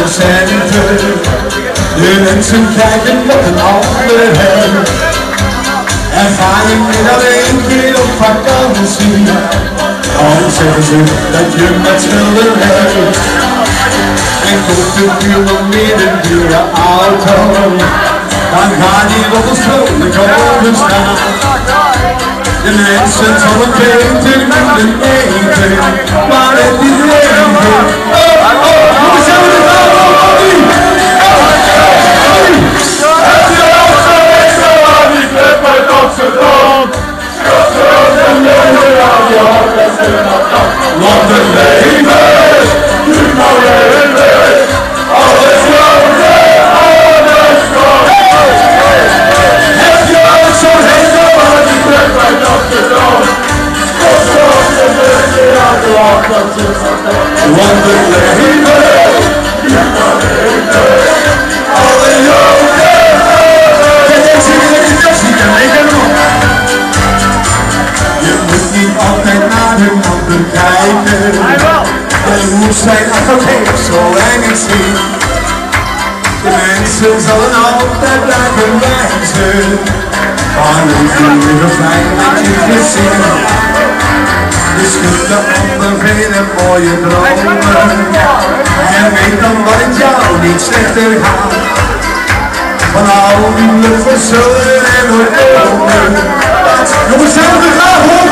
centen. De mensen kijken met een ander heen. En ga je meer dan 1 keer op vakantie, dan zeggen ze dat je met schulden hebt. En koopt de buurman meer een dure auto, dan gaat die op de schulden komen staan. De mensen zullen beter moeten eten, maar het is leven. Hoe zijn we er nou? Want het leven, nu maar leven, alles lopen, alles komt. Heb je ook zo'n hekel aan die plek bij Amsterdam? Kost op de mensen aan de hand dat ze gaan. Want het leven, nu maar leven, alles lopen. Kijk, ik zie je de tas niet aan, ik heb hem op. Je moet niet altijd naar de ander kijken. Je moet zijn oké, zolang het ziet. De mensen zullen altijd blijven wijzen, maar hoe kun je fijn met je gezien? Dus kunt de ander vele mooie dromen. En weet dan wat het jou niet slechter gaat. Van al die luchtverschillen en oorlogen. Jongens, zijn we er graag hoor!